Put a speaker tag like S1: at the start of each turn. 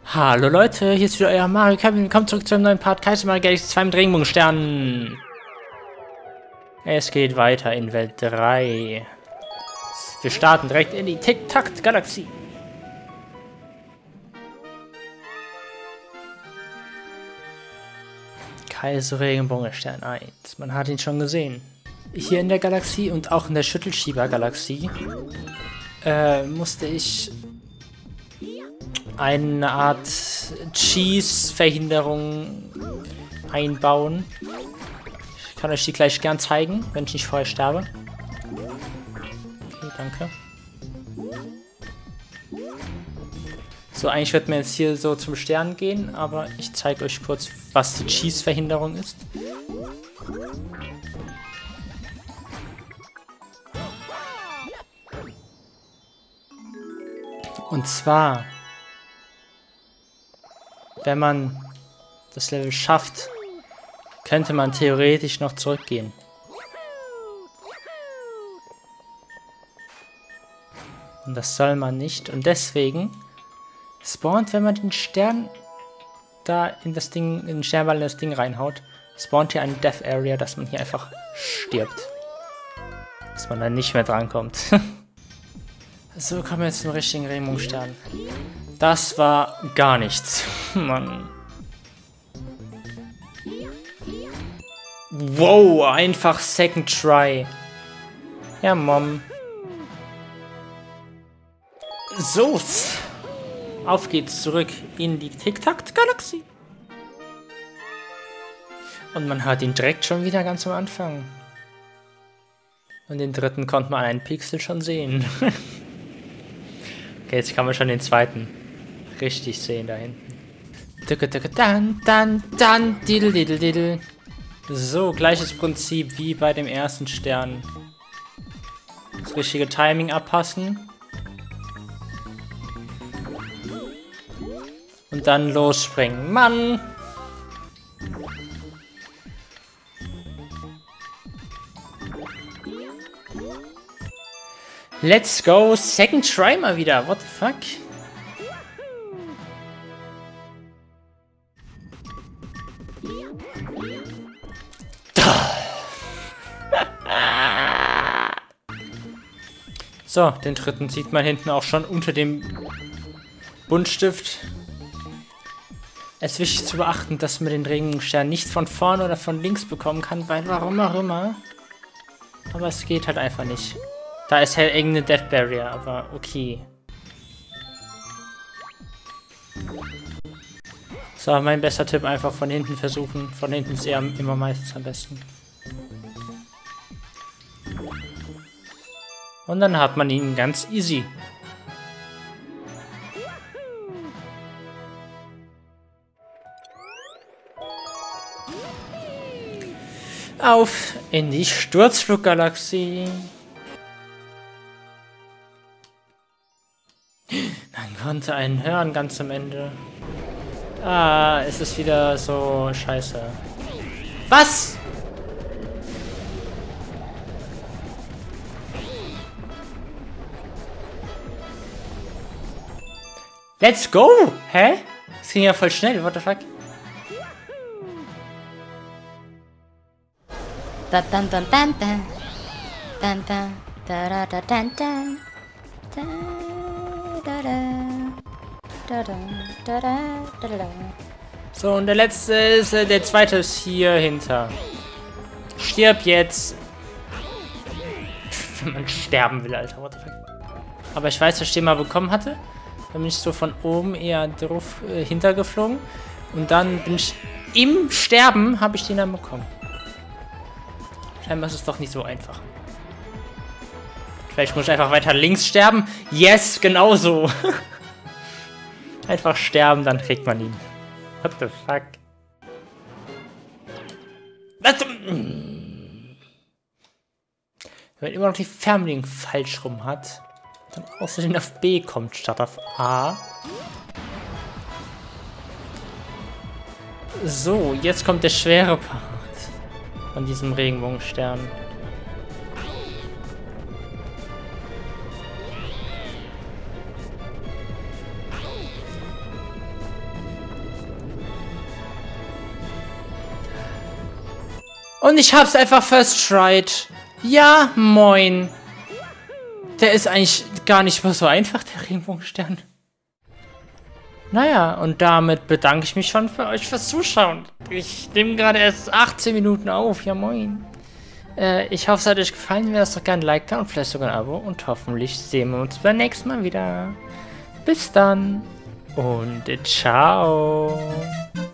S1: Hallo Leute, hier ist wieder euer Mario Kevin. Willkommen zurück zu einem neuen Part Kaiser Mario Galaxy 2 mit Regenbogensternen. Es geht weiter in Welt 3. Wir starten direkt in die Tic-Tac-Galaxie. Kaiser Regenbogenstern 1. Man hat ihn schon gesehen. Hier in der Galaxie und auch in der Schüttelschieber-Galaxie musste ich eine Art Cheese-Verhinderung einbauen. Ich kann euch die gleich gern zeigen, wenn ich nicht vorher sterbe. Okay, danke. So, eigentlich wird mir jetzt hier so zum Stern gehen, aber ich zeige euch kurz, was die Cheese-Verhinderung ist. Und zwar, wenn man das Level schafft, könnte man theoretisch noch zurückgehen. Und das soll man nicht. Und deswegen spawnt, wenn man den Stern da in das Ding, in den Sternball in das Ding reinhaut, spawnt hier eine Death Area, dass man hier einfach stirbt. Dass man dann nicht mehr drankommt. So, kommen wir jetzt zum richtigen Regenbogenstern. Das war gar nichts. Mann. Wow, einfach Second Try. Ja, Mom. So. Auf geht's zurück in die Tic-Tac-Galaxie. Und man hat ihn direkt schon wieder ganz am Anfang. Und den dritten konnte man einen Pixel schon sehen. Okay, jetzt kann man schon den zweiten richtig sehen da hinten. So, gleiches Prinzip wie bei dem ersten Stern. Das richtige Timing abpassen. Und dann losspringen. Mann! Let's go, second try mal wieder. What the fuck? So, den dritten sieht man hinten auch schon unter dem Buntstift. Es ist wichtig zu beachten, dass man den Regenbogenstern nicht von vorne oder von links bekommen kann, weil warum auch immer. Aber es geht halt einfach nicht. Da ist halt irgendeine Death Barrier, aber okay. So, mein bester Tipp, einfach von hinten versuchen. Von hinten ist eher immer meistens am besten. Und dann hat man ihn ganz easy. Auf in die Sturzfluggalaxie. Man konnte einen hören ganz am Ende. Ah, es ist wieder so scheiße. Was? Let's go! Hä? Das ging ja voll schnell, what the fuck?
S2: Da dan dan dan dan dan dan da da da dan dan da da da da da da.
S1: So, und der letzte ist, der zweite ist hier hinter. Stirb jetzt! Wenn man sterben will, Alter, what the fuck? Aber ich weiß, dass ich den mal bekommen hatte. Dann bin ich so von oben eher drauf hintergeflogen. Und dann bin ich im Sterben, habe ich den dann bekommen. Scheinbar ist es doch nicht so einfach. Vielleicht muss ich einfach weiter links sterben. Yes, genau so. Einfach sterben, dann kriegt man ihn. What the fuck? Was? Wenn man immer noch die Fernbedienung falsch rum hat, dann außerdem auf B kommt statt auf A. So, jetzt kommt der schwere Part von diesem Regenbogenstern. Und ich hab's einfach first tried. Ja, moin. Der ist eigentlich gar nicht mehr so einfach, der Regenbogenstern. Naja, und damit bedanke ich mich schon für euch fürs Zuschauen. Ich nehme gerade erst 18 Minuten auf. Ja, moin. Ich hoffe, es hat euch gefallen. Lasst doch gerne ein Like da und vielleicht sogar ein Abo. Und hoffentlich sehen wir uns beim nächsten Mal wieder. Bis dann. Und ciao.